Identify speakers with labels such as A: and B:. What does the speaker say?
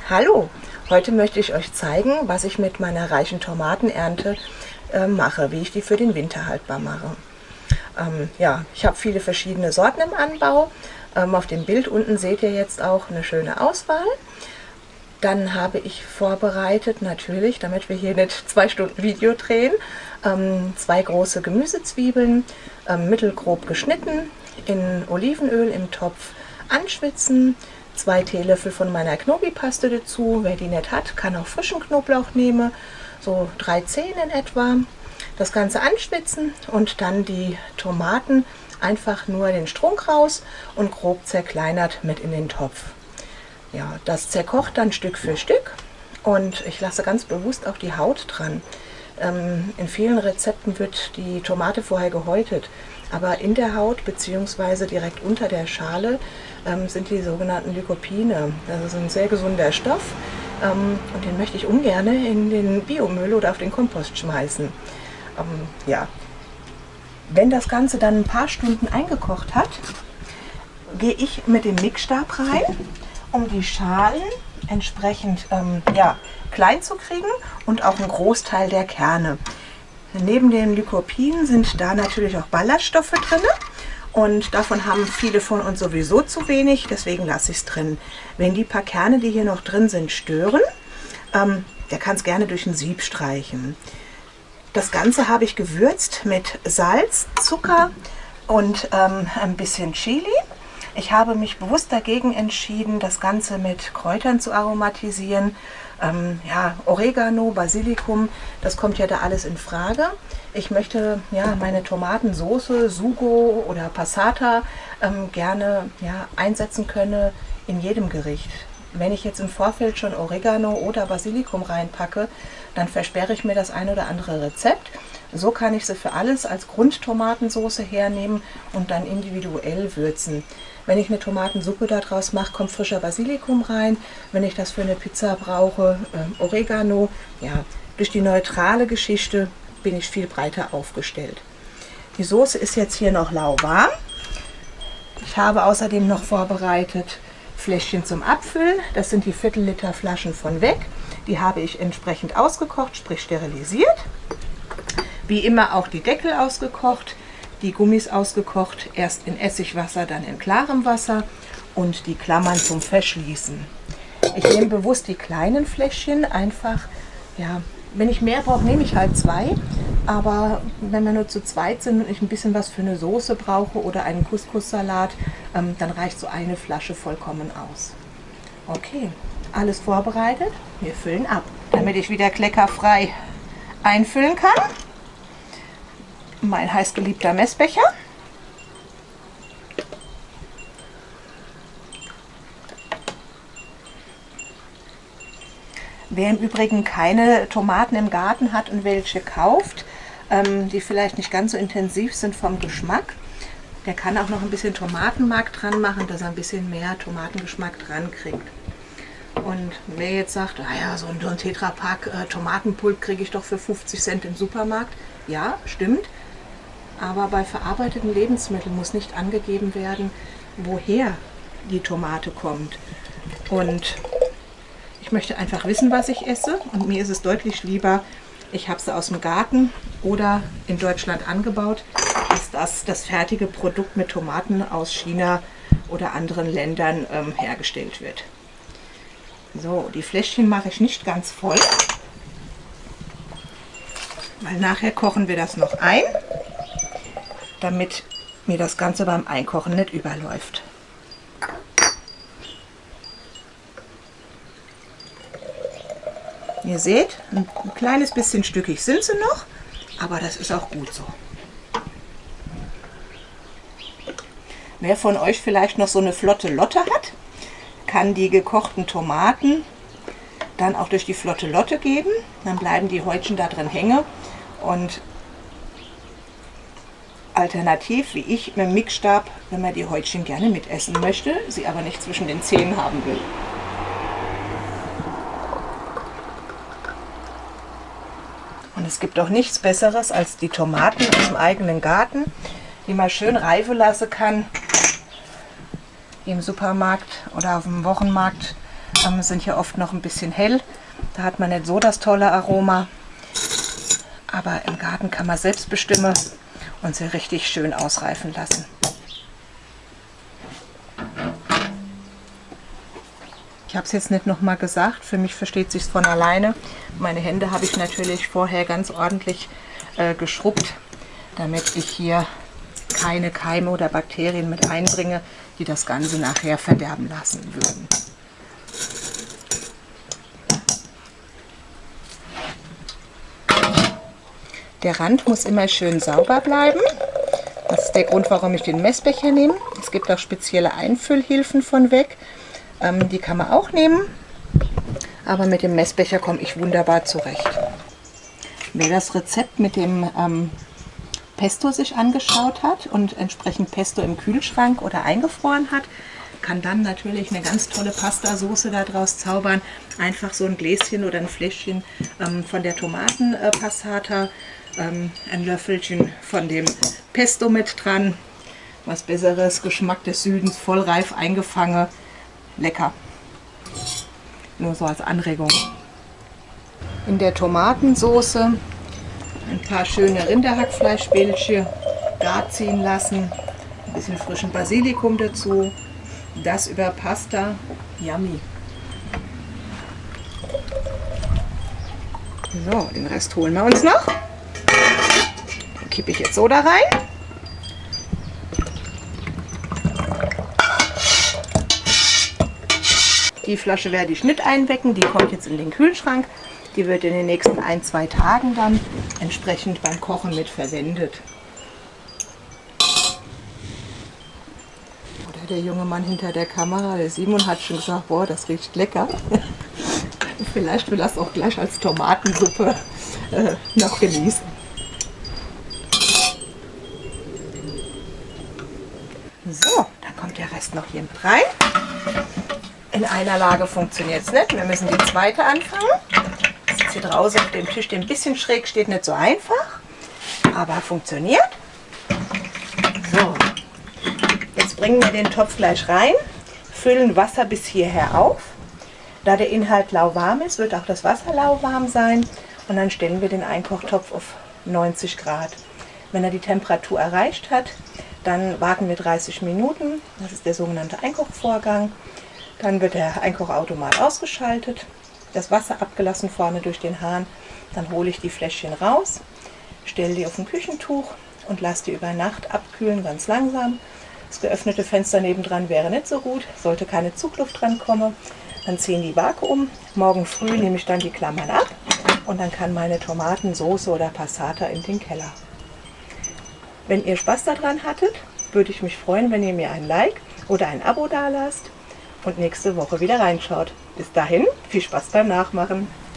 A: Hallo, heute möchte ich euch zeigen, was ich mit meiner reichen Tomatenernte mache, wie ich die für den Winter haltbar mache. Ja, ich habe viele verschiedene Sorten im Anbau. Auf dem Bild unten seht ihr jetzt auch eine schöne Auswahl. Dann habe ich vorbereitet, natürlich, damit wir hier nicht 2 Stunden Video drehen, 2 große Gemüsezwiebeln, mittelgrob geschnitten, in Olivenöl im Topf anschwitzen, 2 Teelöffel von meiner Knobi-Paste dazu. Wer die nicht hat, kann auch frischen Knoblauch nehmen, so 3 Zehen in etwa. Das Ganze anschwitzen und dann die Tomaten einfach nur den Strunk raus und grob zerkleinert mit in den Topf. Ja, das zerkocht dann Stück für Stück und ich lasse ganz bewusst auch die Haut dran. In vielen Rezepten wird die Tomate vorher gehäutet, aber in der Haut bzw. direkt unter der Schale sind die sogenannten Lycopine. Das ist ein sehr gesunder Stoff und den möchte ich ungern in den Biomüll oder auf den Kompost schmeißen. Ja. Wenn das Ganze dann ein paar Stunden eingekocht hat, gehe ich mit dem Mixstab rein, um die Schalen entsprechend klein zu kriegen und auch einen Großteil der Kerne. Neben den Lycopinen sind da natürlich auch Ballaststoffe drin und davon haben viele von uns sowieso zu wenig, deswegen lasse ich es drin. Wenn die paar Kerne, die hier noch drin sind, stören, der kann es gerne durch ein Sieb streichen. Das Ganze habe ich gewürzt mit Salz, Zucker und ein bisschen Chili. Ich habe mich bewusst dagegen entschieden, das Ganze mit Kräutern zu aromatisieren. Oregano, Basilikum, das kommt ja da alles in Frage. Ich möchte meine Tomatensoße, Sugo oder Passata gerne einsetzen können in jedem Gericht. Wenn ich jetzt im Vorfeld schon Oregano oder Basilikum reinpacke, dann versperre ich mir das ein oder andere Rezept. So kann ich sie für alles als Grundtomatensoße hernehmen und dann individuell würzen. Wenn ich eine Tomatensuppe daraus mache, kommt frischer Basilikum rein. Wenn ich das für eine Pizza brauche, Oregano. Ja, durch die neutrale Geschichte bin ich viel breiter aufgestellt. Die Soße ist jetzt hier noch lauwarm. Ich habe außerdem noch vorbereitet Fläschchen zum Abfüllen. Das sind die Viertel-Liter Flaschen von Weg. Die habe ich entsprechend ausgekocht, sprich sterilisiert. Wie immer auch die Deckel ausgekocht, die Gummis ausgekocht, erst in Essigwasser, dann in klarem Wasser und die Klammern zum Verschließen. Ich nehme bewusst die kleinen Fläschchen, einfach, wenn ich mehr brauche, nehme ich halt 2. Aber wenn wir nur zu zweit sind und ich ein bisschen was für eine Soße brauche oder einen Couscous-Salat, dann reicht so eine Flasche vollkommen aus. Okay, alles vorbereitet. Wir füllen ab, damit ich wieder kleckerfrei einfüllen kann. Mein heißgeliebter Messbecher. Wer im Übrigen keine Tomaten im Garten hat und welche kauft, die vielleicht nicht ganz so intensiv sind vom Geschmack, der kann auch noch ein bisschen Tomatenmark dran machen, dass er ein bisschen mehr Tomatengeschmack dran kriegt. Und wer jetzt sagt, so ein Tetrapack Tomatenpulp kriege ich doch für 50 Cent im Supermarkt. Ja, stimmt. Aber bei verarbeiteten Lebensmitteln muss nicht angegeben werden, woher die Tomate kommt. Und ich möchte einfach wissen, was ich esse. Und mir ist es deutlich lieber, ich habe sie aus dem Garten oder in Deutschland angebaut, als das fertige Produkt mit Tomaten aus China oder anderen Ländern hergestellt wird. So, die Fläschchen mache ich nicht ganz voll, weil nachher kochen wir das noch ein, damit mir das Ganze beim Einkochen nicht überläuft. Ihr seht, ein kleines bisschen stückig sind sie noch, aber das ist auch gut so. Wer von euch vielleicht noch so eine flotte Lotte hat, kann die gekochten Tomaten dann auch durch die flotte Lotte geben. Dann bleiben die Häutchen da drin hängen und alternativ, wie ich, mit dem Mixstab, wenn man die Häutchen gerne mitessen möchte, sie aber nicht zwischen den Zähnen haben will. Und es gibt auch nichts Besseres als die Tomaten aus dem eigenen Garten, die man schön reifen lassen kann, die im Supermarkt oder auf dem Wochenmarkt sind ja oft noch ein bisschen hell. Da hat man nicht so das tolle Aroma. Aber im Garten kann man selbst bestimmen und sie richtig schön ausreifen lassen. Ich habe es jetzt nicht nochmal gesagt, für mich versteht sich von alleine. Meine Hände habe ich natürlich vorher ganz ordentlich geschrubbt, damit ich hier keine Keime oder Bakterien mit einbringe, die das Ganze nachher verderben lassen würden. Der Rand muss immer schön sauber bleiben. Das ist der Grund, warum ich den Messbecher nehme. Es gibt auch spezielle Einfüllhilfen von weg. Die kann man auch nehmen, aber mit dem Messbecher komme ich wunderbar zurecht. Wer das Rezept mit dem Pesto sich angeschaut hat und entsprechend Pesto im Kühlschrank oder eingefroren hat, kann dann natürlich eine ganz tolle Pastasoße daraus zaubern. Einfach so ein Gläschen oder ein Fläschchen von der Tomatenpassata, ein Löffelchen von dem Pesto mit dran. Was Besseres, Geschmack des Südens, vollreif eingefangen. Lecker. Nur so als Anregung. In der Tomatensoße ein paar schöne Rinderhackfleischbällchen gar ziehen lassen. Ein bisschen frischen Basilikum dazu. Das über Pasta. Yummy. So, den Rest holen wir uns noch. Den kippe ich jetzt so da rein. Die Flasche werde ich nicht einwecken, die kommt jetzt in den Kühlschrank. Die wird in den nächsten 1-2 Tagen dann entsprechend beim Kochen mit verwendet. Oder der junge Mann hinter der Kamera, der Simon, hat schon gesagt, boah, das riecht lecker. Vielleicht will er es auch gleich als Tomatensuppe noch genießen. So, dann kommt der Rest noch hier mit rein. In einer Lage funktioniert es nicht. Wir müssen die zweite anfangen. Das ist hier draußen auf dem Tisch, der ein bisschen schräg steht, nicht so einfach, aber funktioniert. So, jetzt bringen wir den Topf gleich rein, füllen Wasser bis hierher auf. Da der Inhalt lauwarm ist, wird auch das Wasser lauwarm sein. Und dann stellen wir den Einkochtopf auf 90 Grad. Wenn er die Temperatur erreicht hat, dann warten wir 30 Minuten. Das ist der sogenannte Einkochvorgang. Dann wird der Einkochautomat ausgeschaltet, das Wasser abgelassen vorne durch den Hahn. Dann hole ich die Fläschchen raus, stelle die auf ein Küchentuch und lasse die über Nacht abkühlen, ganz langsam. Das geöffnete Fenster nebendran wäre nicht so gut, sollte keine Zugluft dran kommen. Dann ziehen die Vakuum. Morgen früh nehme ich dann die Klammern ab und dann kann meine Tomatensauce oder Passata in den Keller. Wenn ihr Spaß daran hattet, würde ich mich freuen, wenn ihr mir ein Like oder ein Abo dalasst und nächste Woche wieder reinschaut. Bis dahin, viel Spaß beim Nachmachen.